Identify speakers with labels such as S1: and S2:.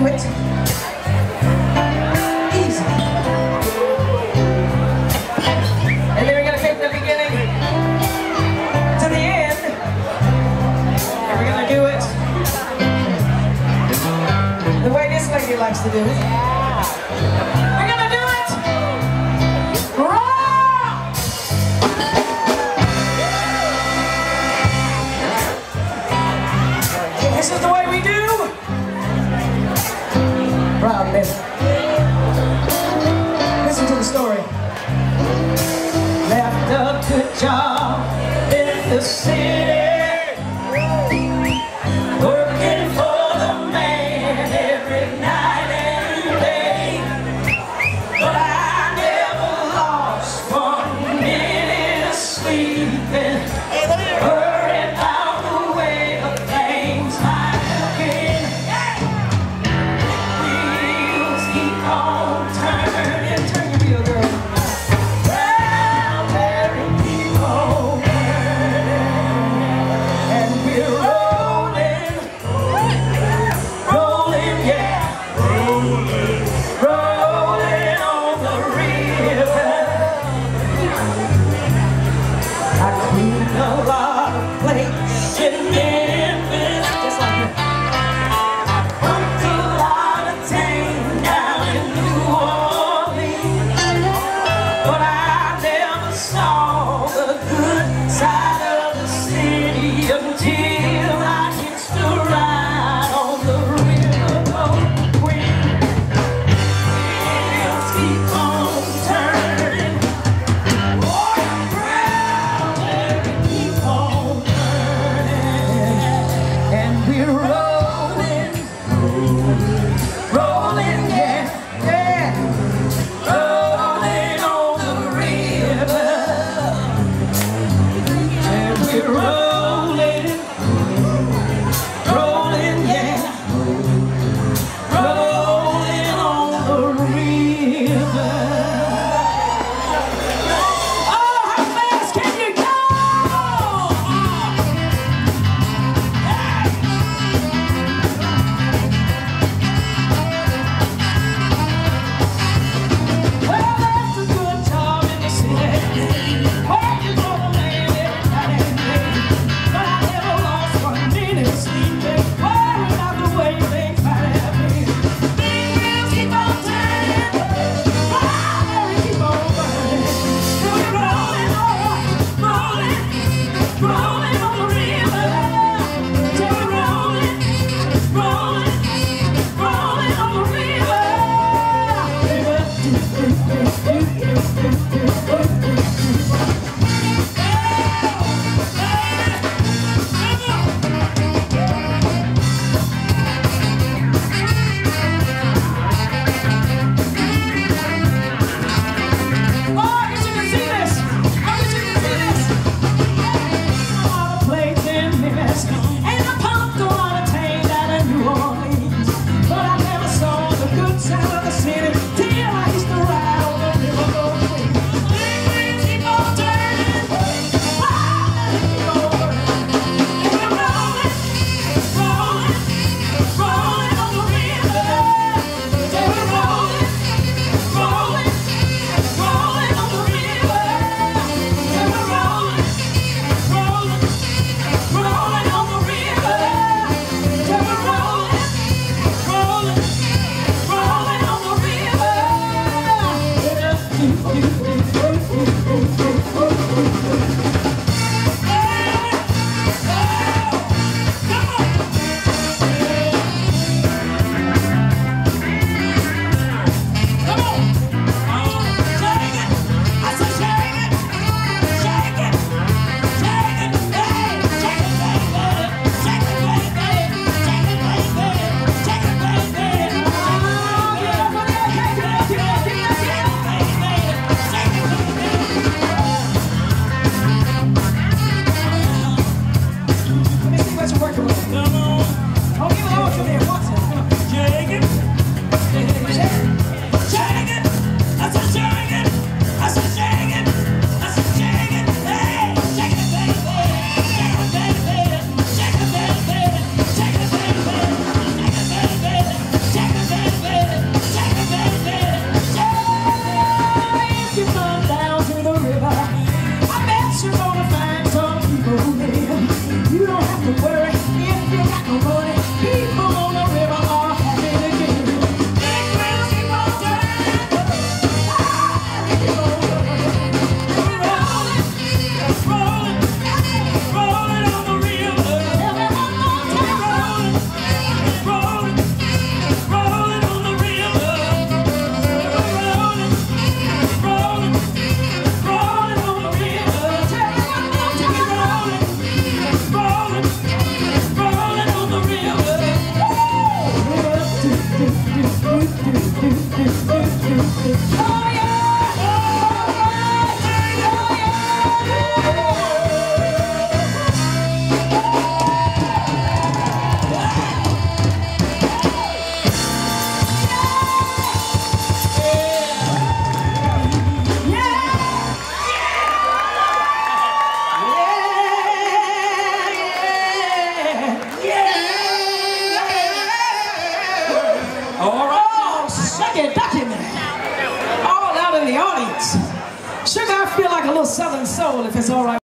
S1: do it. Easy. And then we're going to take the beginning to the end. And we're going to do it the way this lady likes to do it. We're going to do it raw! This is the way we do. Proud baby. Listen to the story. Left a good job in the city, working for the man every night and day. But I never lost 1 minute of sleeping, worried about the way the things might have been. Wheels keep on turning, turn your wheel, girl. Round there and keep on turning, and we're rolling, rolling, yeah, rolling, rolling on the river. I cleaned a lot of plates in Memphis, just like that. I pumped a lot of tank down in New Orleans, but I never saw the good side of the city until I hitched a ride on the riverboat Queen. Wheels keep on turning, rolling round and keep on turning, and we're rolling, rolling, yeah, yeah, rolling on the river, and we're rolling, rolling, yeah, rolling on the river. Oh, how fast can you go? Well, that's a good job in the city, working for the man every night and day. But I never lost 1 minute of sleeping, worried about the way things might have been. Wheels keep on turning, fire keep on burning, and we're rolling, rolling, rolling on the river. Till we're rolling, rolling, rolling on the river. Oh, I wish you could see this. I wish you could see this. A lot of plates in Memphis, and I pumped a lot of tank down in New Orleans, but I never saw the good side of the city till I used to ride on the riverboat Queen. Wheels keep on turning, fire keep on burning, and we're rolling, rolling, rolling on the river. Till we're rolling, rolling, rolling on the river. Till we're rolling, rolling, rolling on the river. Till we're rolling, rolling, rolling on the river. Come on, shake it. I said shake it, shake it, shake it, hey, shake it, baby, shake it, baby, shake it, baby, shake it, baby. Oh, yeah, shake it, baby, shake it, baby. Southern soul, if it's all right.